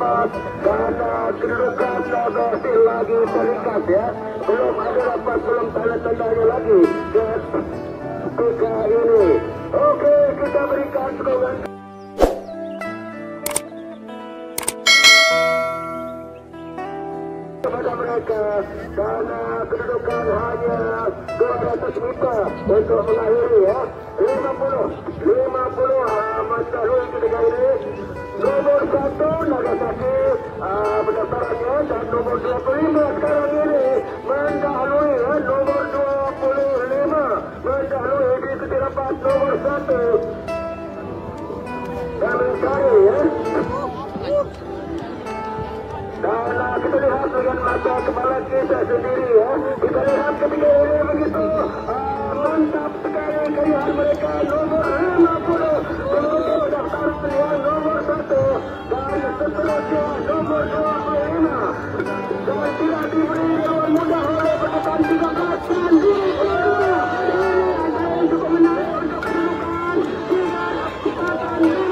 dapat karena kedudukan masih lagi terikat ya. Belum ada dapat, belum tanda-tandanya lagi ketika ini. Oke, kita berikan sokongan kepada mereka karena kedudukan hanya 200 meter untuk mengakhiri ya. 50 mendahului ketika ini. Nomor 1 Nagasaki pendaftarannya, dan nomor 25 sekarang ini mendahului ya. Nomor 25 mendahului di ketidapat nomor 1 kami cari ya. Dan kita lihat dengan mata kepala kita sendiri ya. Kita lihat ketika ini begitu mantap sekali kelihat mereka. Nomor 50 kemudian pendaftaran yang nomor 1 dan seterusnya nomor 25 dan tidak diberi dengan mudah oleh pasukan 13 dan 25 cukup menarik untuk kedudukan 3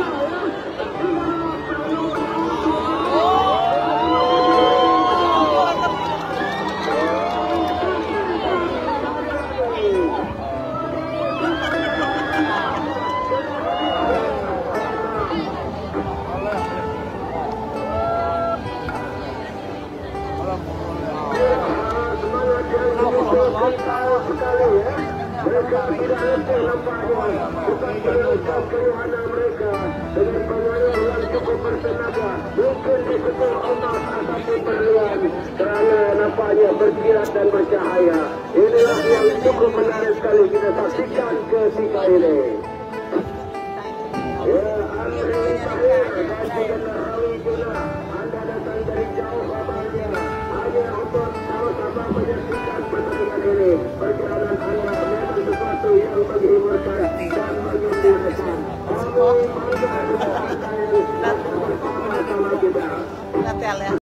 sekali ya. Mereka tidak letih nampaknya. Bukan terletak keluhana mereka dengan pemain yang cukup bertenaga. Mungkin disebut emas ataupun berlian kerana nampaknya berkilat dan bercahaya. Inilah yang cukup menarik sekali kita saksikan ketika ini. Ya, Andre Tahir dan juga Rawi Juna, Anda datang dari jauh kabarnya hanya untuk sama-sama menyaksikan pertandingan ini. Perjalanan Anda memang sesuatu yang menghiburkan dan menggembirakan. Kami bangga dengan Anda yang bersama-sama kita.